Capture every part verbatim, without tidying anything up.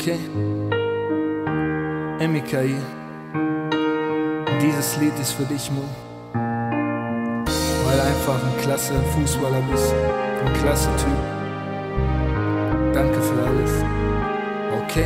Okay. M I K I. Dieses Lied ist für dich, Mo. Weil einfach ein klasse Fußballer bist. Ein klasse Typ. Danke für alles. Okay.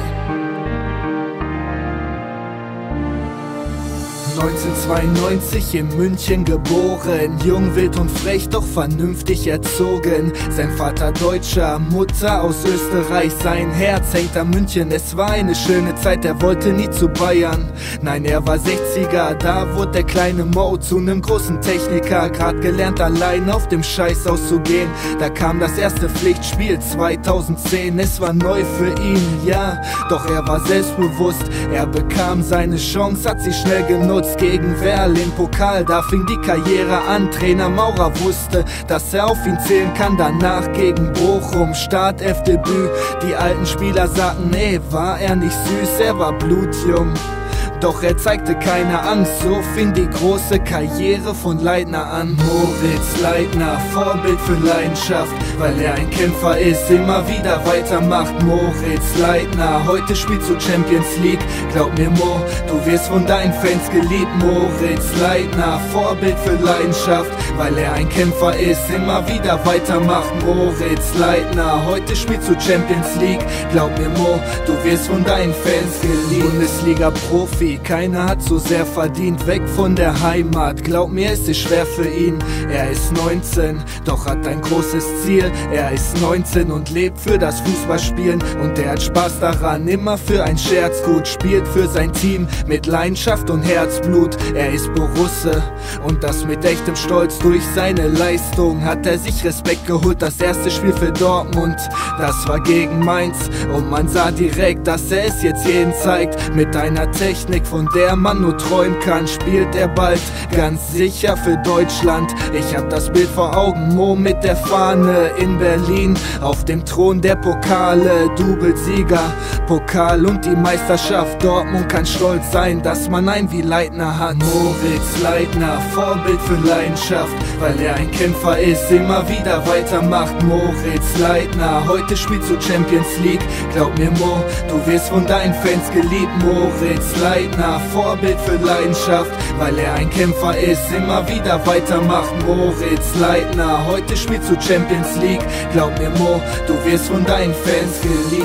neunzehnhundertzweiundneunzig in München geboren, jung, wild und frech, doch vernünftig erzogen. Sein Vater Deutscher, Mutter aus Österreich, sein Herz hängt an München. Es war eine schöne Zeit, er wollte nie zu Bayern. Nein, er war sechziger, da wurde der kleine Mo zu nem großen Techniker. Grad gelernt, allein auf dem Scheiß auszugehen. Da kam das erste Pflichtspiel zweitausendzehn, es war neu für ihn, ja, doch er war selbstbewusst. Er bekam seine Chance, hat sie schnell genutzt. Gegen Werl im Pokal, da fing die Karriere an. Trainer Maurer wusste, dass er auf ihn zählen kann. Danach gegen Bochum, Startelfdebüt. Die alten Spieler sagten, nee, war er nicht süß, er war blutjung. Doch er zeigte keine Angst, so fing die große Karriere von Leitner an. Moritz Leitner, Vorbild für Leidenschaft, weil er ein Kämpfer ist, immer wieder weitermacht. Moritz Leitner, heute spielst du Champions League. Glaub mir, Mo, du wirst von deinen Fans geliebt. Moritz Leitner, Vorbild für Leidenschaft, weil er ein Kämpfer ist, immer wieder weitermacht. Moritz Leitner, heute spielst du Champions League. Glaub mir, Mo, du wirst von deinen Fans geliebt. Bundesliga-Profi, keiner hat so sehr verdient, weg von der Heimat. Glaub mir, es ist schwer für ihn. Er ist neunzehn, doch hat ein großes Ziel. Er ist neunzehn und lebt für das Fußballspielen. Und er hat Spaß daran, immer für ein Scherz gut. Spielt für sein Team mit Leidenschaft und Herzblut. Er ist Borusse und das mit echtem Stolz. Durch seine Leistung hat er sich Respekt geholt. Das erste Spiel für Dortmund, das war gegen Mainz. Und man sah direkt, dass er es jetzt jeden zeigt. Mit einer Technik, von der man nur träumen kann, spielt er bald ganz sicher für Deutschland. Ich hab das Bild vor Augen, Mo mit der Fahne in Berlin, auf dem Thron der Pokale, Doublesieger, Pokal und die Meisterschaft. Dortmund kann stolz sein, dass man einen wie Leitner hat. Moritz Leitner, Vorbild für Leidenschaft, weil er ein Kämpfer ist, immer wieder weitermacht. Moritz Leitner, heute spielst du Champions League. Glaub mir, Mo, du wirst von deinen Fans geliebt. Moritz Leitner, Vorbild für Leidenschaft, weil er ein Kämpfer ist, immer wieder weitermacht. Moritz Leitner, heute spielst du Champions League. Glaub mir, Mo, du wirst von deinen Fans geliebt.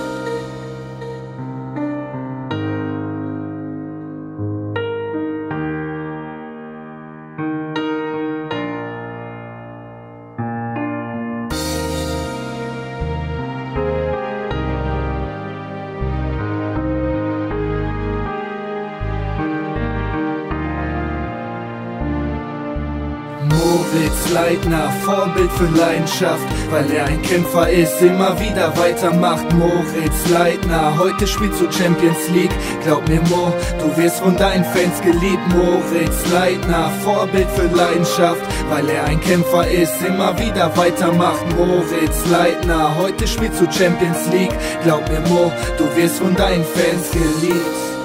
Moritz Leitner, Vorbild für Leidenschaft, weil er ein Kämpfer ist, immer wieder weitermacht. Moritz Leitner, heute spielst du Champions League. Glaub mir, Mo, du wirst von deinen Fans geliebt. Moritz Leitner, Vorbild für Leidenschaft, weil er ein Kämpfer ist, immer wieder weitermacht. Moritz Leitner, heute spielst du Champions League. Glaub mir, Mo, du wirst von deinen Fans geliebt.